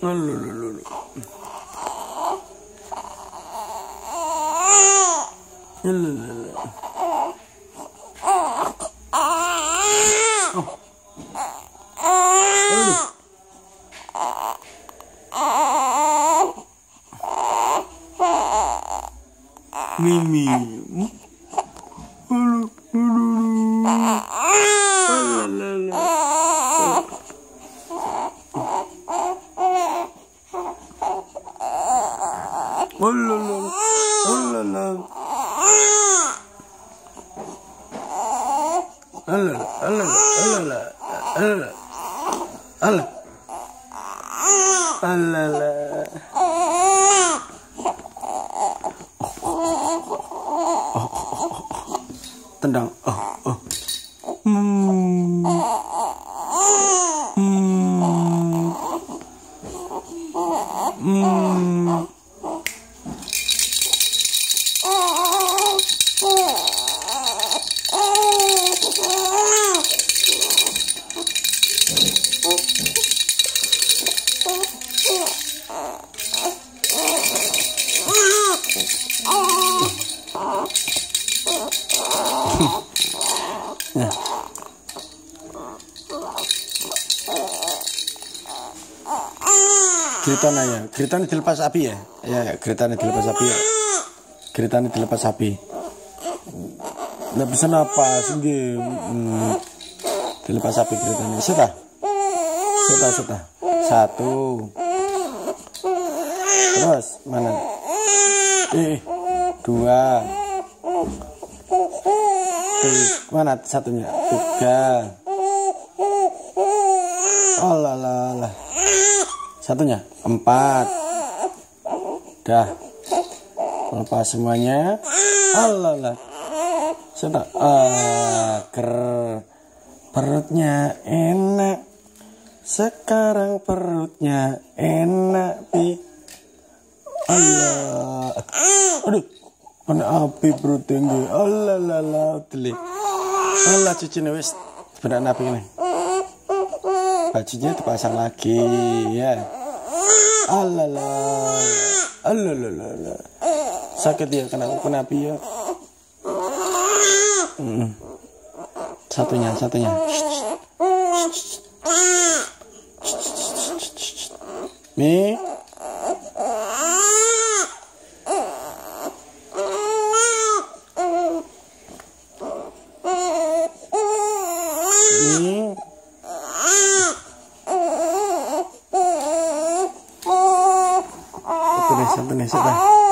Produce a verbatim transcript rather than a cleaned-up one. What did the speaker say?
Lalu, Mimi. Halo, tendang. Oh, oh. Hmm. Hmm. Hmm. Ya. Geritan aja, geritan dilepas api ya, ya, geritan dilepas api ya, geritan dilepas api. Nggak bisa napas, sendiri, hmm. dilepas api geritannya. Sudah, sudah, sudah, satu, terus mana? Eh, dua. Mana satunya? Tiga. Oh lah lah lah. Satunya empat. Dah. Lepas semuanya. Allah lah. Sudah. Ah, ker. Perutnya enak. Sekarang perutnya enak pi. Allah. Aduh. Kena api perut tinggi. Allah lah lah. Allah cuci wis benar api ini. Bajunya dipasang lagi ya. Allah lah. Allah lah lah. Sakit ya kena kena api ya. Hmm. Satunya satunya. Mi. Satu nih, satu nih, satu.